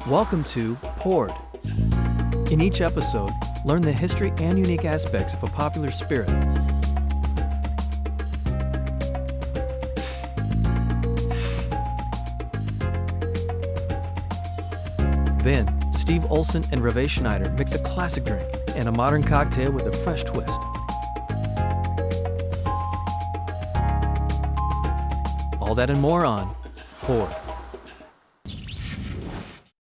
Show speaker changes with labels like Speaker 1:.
Speaker 1: Welcome to Poured. In each episode, learn the history and unique aspects of a popular spirit. Then, Steve Olson and Revae Schneider mix a classic drink and a modern cocktail with a fresh twist. All that and more on Poured.